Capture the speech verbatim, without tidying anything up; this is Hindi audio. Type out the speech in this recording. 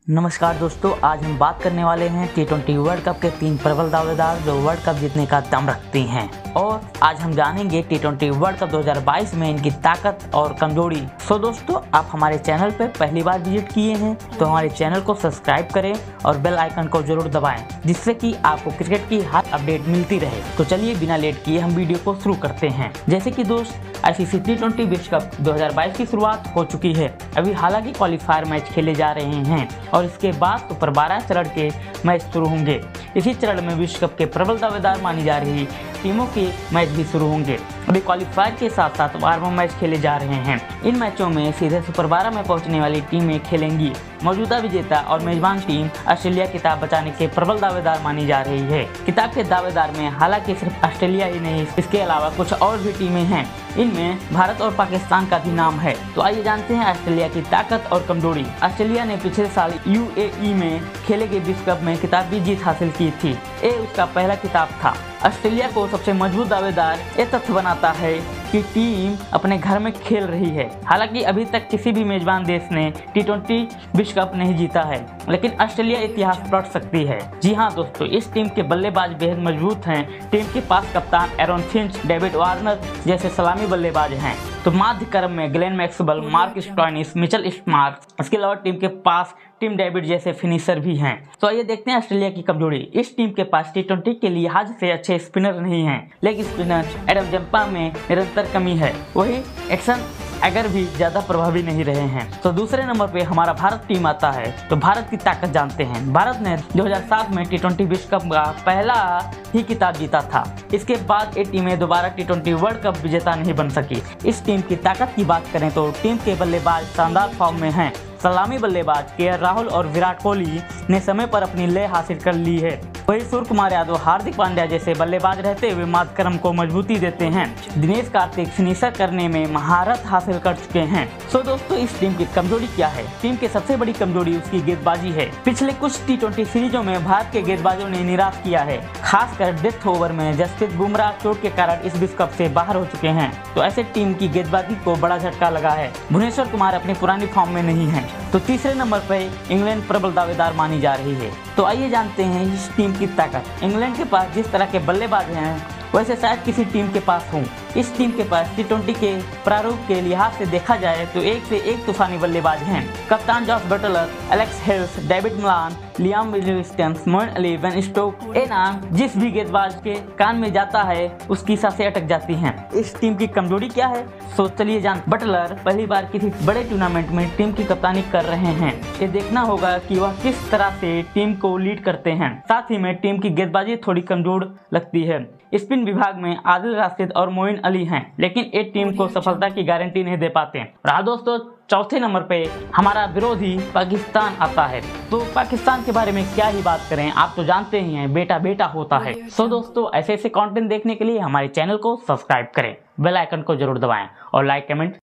नमस्कार दोस्तों, आज हम बात करने वाले हैं टी ट्वेंटी वर्ल्ड कप के तीन प्रबल दावेदार जो वर्ल्ड कप जीतने का दम रखती हैं। और आज हम जानेंगे टी ट्वेंटी वर्ल्ड कप दो हज़ार बाईस में इनकी ताकत और कमजोरी। सो दोस्तों, आप हमारे चैनल पर पहली बार विजिट किए हैं तो हमारे चैनल को सब्सक्राइब करें और बेल आइकन को जरूर दबाएं, जिससे कि आपको क्रिकेट की हर अपडेट मिलती रहे। तो चलिए बिना लेट किए हम वीडियो को शुरू करते हैं। जैसे कि दोस्त, आईसीसी टी ट्वेंटी विश्व कप दो हज़ार बाईस की शुरुआत हो चुकी है। अभी हालांकि क्वालिफायर मैच खेले जा रहे हैं और इसके बाद सुपर बारह चरण के मैच शुरू होंगे। इसी चरण में विश्व कप के प्रबल दावेदार मानी जा रही टीमों के मैच भी शुरू होंगे। अभी क्वालिफायर के साथ साथ बारहवां मैच खेले जा रहे हैं। इन मैचों में सीधे सुपर बारह में पहुंचने वाली टीमें खेलेंगी। मौजूदा विजेता और मेजबान टीम ऑस्ट्रेलिया किताब बचाने के प्रबल दावेदार मानी जा रही है। किताब के दावेदार में हालांकि सिर्फ ऑस्ट्रेलिया ही नहीं, इसके अलावा कुछ और भी टीमें हैं। इनमें भारत और पाकिस्तान का भी नाम है। तो आइए जानते हैं ऑस्ट्रेलिया की ताकत और कमजोरी। ऑस्ट्रेलिया ने पिछले साल यूएई में खेले गए विश्व कप में किताब की जीत हासिल की थी। ये उसका पहला किताब था। ऑस्ट्रेलिया को सबसे मजबूत दावेदार ये तथ्य बनाता है कि टीम अपने घर में खेल रही है। हालांकि अभी तक किसी भी मेजबान देश ने टी ट्वेंटी विश्व कप नहीं जीता है, लेकिन ऑस्ट्रेलिया इतिहास पलट सकती है। जी हाँ दोस्तों, इस टीम के बल्लेबाज बेहद मजबूत हैं। टीम के पास कप्तान एरन फिंच, डेविड वार्नर जैसे सलामी बल्लेबाज हैं। तो मध्य क्रम में Glenn Maxwell, Mark Stoinis, Mitchell Starc, इसके अलावा टीम के पास टिम डेविड जैसे फिनिशर भी हैं। तो आइए देखते हैं ऑस्ट्रेलिया की कमजोरी। इस टीम के पास टी ट्वेंटी के लिहाज से अच्छे स्पिनर नहीं हैं। लेग स्पिनर एडम जंपा में निरंतर कमी है। वही एक्शन अगर भी ज्यादा प्रभावी नहीं रहे हैं। तो दूसरे नंबर पे हमारा भारत टीम आता है। तो भारत की ताकत जानते हैं। भारत ने दो हज़ार सात में टी ट्वेंटी विश्व कप का पहला ही किताब जीता था। इसके बाद ये टीमें दोबारा टी ट्वेंटी वर्ल्ड कप विजेता नहीं बन सकी। इस टीम की ताकत की बात करें तो टीम के बल्लेबाज शानदार फॉर्म में हैं। सलामी बल्लेबाज के राहुल और विराट कोहली ने समय पर अपनी लय हासिल कर ली है। वही सूर्य कुमार यादव, हार्दिक पांड्या जैसे बल्लेबाज रहते हुए मध्य क्रम को मजबूती देते हैं। दिनेश कार्तिक फिनिशर करने में महारत हासिल कर चुके हैं। सो दोस्तों, इस टीम की कमजोरी क्या है? टीम की सबसे बड़ी कमजोरी उसकी गेंदबाजी है। पिछले कुछ टी ट्वेंटी सीरीजों में भारत के गेंदबाजों ने निराश किया है। खासकर डेथ ओवर में जसप्रीत बुमराह चोट के कारण इस विश्व कप से बाहर हो चुके हैं। तो ऐसे टीम की गेंदबाजी को बड़ा झटका लगा है। भुवनेश्वर कुमार अपनी पुरानी फॉर्म में नहीं है। तो तीसरे नंबर पर इंग्लैंड प्रबल दावेदार मानी जा रही है। तो आइए जानते हैं इस टीम की ताकत। इंग्लैंड के पास जिस तरह के बल्लेबाज हैं वैसे शायद किसी टीम के पास हों। इस टीम के पास टी ट्वेंटी के प्रारूप के लिहाज से देखा जाए तो एक से एक तूफानी बल्लेबाज हैं। कप्तान Jos Buttler, Alex Hales, David Malan, Liam Williamson, Moeen Ali, Ben Stokes, ये नाम जिस भी गेंदबाज के कान में जाता है उसकी सांसें अटक जाती हैं। इस टीम की कमजोरी क्या है? तो चलिए जान। बटलर पहली बार किसी बड़े टूर्नामेंट में टीम की कप्तानी कर रहे हैं। ये देखना होगा कि वह किस तरह से टीम को लीड करते हैं। साथ ही में टीम की गेंदबाजी थोड़ी कमजोर लगती है। स्पिन विभाग में आदिल राशिद और मोइन अली हैं, लेकिन एक टीम को सफलता की गारंटी नहीं दे पाते। रहा दोस्तों, चौथे नंबर पे हमारा विरोधी पाकिस्तान आता है। तो पाकिस्तान के बारे में क्या ही बात करें, आप तो जानते ही हैं, बेटा बेटा होता है। सो दोस्तों, ऐसे ऐसे कंटेंट देखने के लिए हमारे चैनल को सब्सक्राइब करें, बेल आइकन को जरूर दबाएं और लाइक कमेंट